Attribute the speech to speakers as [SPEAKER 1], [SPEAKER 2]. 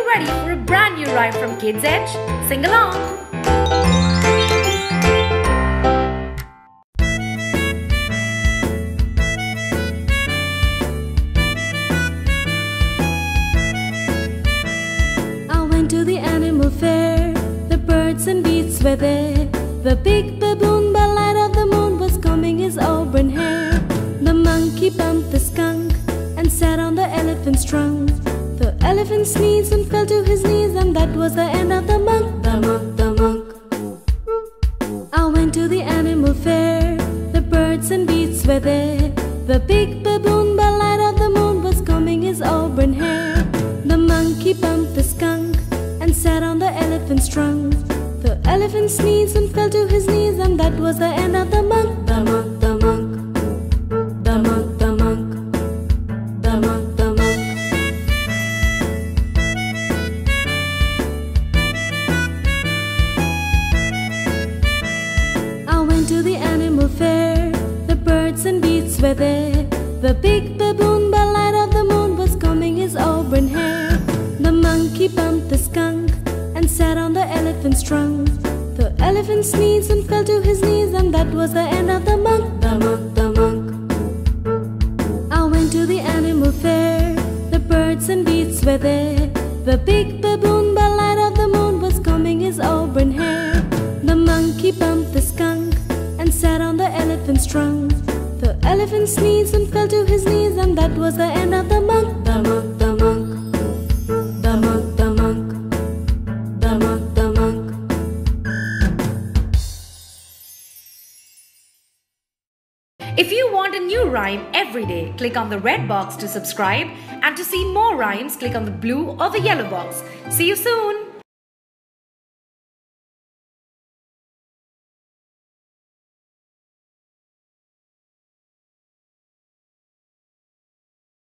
[SPEAKER 1] ready for a brand new rhyme from Kids Edge? Sing along!
[SPEAKER 2] I went to the animal fair, the birds and beasts were there. The big baboon by light of the moon was combing his auburn hair. The monkey bumped the skunk and sat on the elephant's trunk. The elephant sneezed and fell to his knees, and that was the end of the monk, the monk, the monk. I went to the animal fair, the birds and beasts were there. The big baboon by light of the moon was combing his auburn hair. The monkey bumped the skunk and sat on the elephant's trunk. The elephant sneezed and fell to his knees, and that was the end of the monk, the monk, the monk. The monk, the monk. The monk, the monk. I went to the animal fair, the birds and beasts were there. The big baboon by light of the moon was combing his auburn hair. The monkey bumped the skunk and sat on the elephant's trunk. The elephant sneezed and fell to his knees, and that was the end of the monk, the monk, the monk. I went to the animal fair, the birds and beasts were there. The big baboon by light of the moon was combing his auburn hair. The monkey bumped the skunk and sat on the elephant's trunk. The elephant sneezed and fell to his knees, and that was the end of the monk, the monk, the monk. The monk, the monk. The monk, the monk.
[SPEAKER 1] If you want a new rhyme every day, click on the red box to subscribe, and to see more rhymes, click on the blue or the yellow box. See you soon!